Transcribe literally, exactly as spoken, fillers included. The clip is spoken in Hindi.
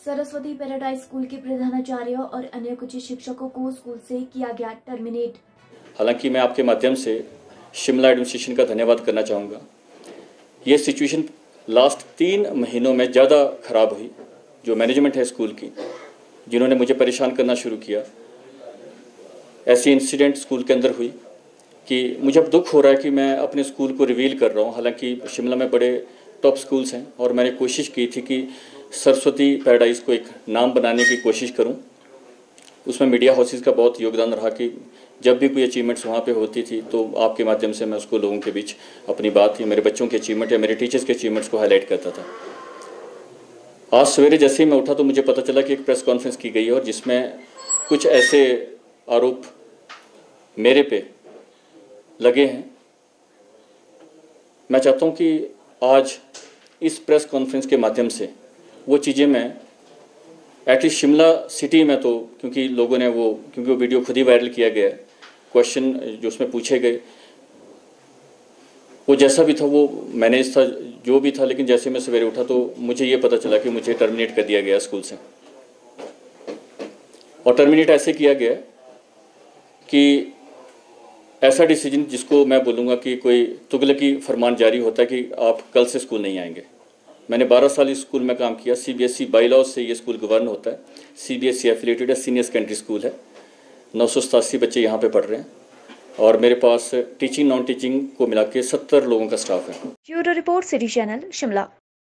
सरस्वती पैराडाइज स्कूल के प्रधानाचार्य और अन्य कुछ शिक्षकों को स्कूल से किया गया टर्मिनेट। हालांकि मैं आपके माध्यम से शिमला एडमिनिस्ट्रेशन का धन्यवाद करना चाहूँगा। ये सिचुएशन लास्ट तीन महीनों में ज़्यादा ख़राब हुई। जो मैनेजमेंट है स्कूल की, जिन्होंने मुझे परेशान करना शुरू किया, ऐसी इंसिडेंट स्कूल के अंदर हुई कि मुझे अब दुख हो रहा है कि मैं अपने स्कूल को रिवील कर रहा हूँ। हालांकि शिमला में बड़े टॉप स्कूल्स हैं और मैंने कोशिश की थी कि सरस्वती पैराडाइज को एक नाम बनाने की कोशिश करूं। उसमें मीडिया हाउसेस का बहुत योगदान रहा कि जब भी कोई अचीवमेंट्स वहाँ पे होती थी तो आपके माध्यम से मैं उसको लोगों के बीच अपनी बात या मेरे बच्चों के अचीवमेंट या मेरे टीचर्स के अचीवमेंट्स को हाईलाइट करता था। आज सवेरे जैसे ही मैं उठा तो मुझे पता चला कि एक प्रेस कॉन्फ्रेंस की गई है और जिसमें कुछ ऐसे आरोप मेरे पे लगे हैं। मैं चाहता हूँ कि आज इस प्रेस कॉन्फ्रेंस के माध्यम से वो चीज़ें मैं एटलीस्ट शिमला सिटी में, तो क्योंकि लोगों ने वो क्योंकि वो वीडियो खुद ही वायरल किया गया, क्वेश्चन जो उसमें पूछे गए वो जैसा भी था वो मैनेज था जो भी था, लेकिन जैसे मैं सवेरे उठा तो मुझे ये पता चला कि मुझे टर्मिनेट कर दिया गया स्कूल से। और टर्मिनेट ऐसे किया गया कि ऐसा डिसीजन जिसको मैं बोलूँगा कि कोई तुगलकी फरमान जारी होता है कि आप कल से स्कूल नहीं आएंगे। मैंने बारह साल इस स्कूल में काम किया। सीबीएसई बाईलॉज से ये स्कूल गवर्न होता है। सीबीएसई एफिलिएटेड है, सीनियर सेकेंडरी स्कूल है। नौ सौ सतासी बच्चे यहाँ पे पढ़ रहे हैं और मेरे पास टीचिंग नॉन टीचिंग को मिला के सत्तर लोगों का स्टाफ है। Bureau report, city channel, Shimla.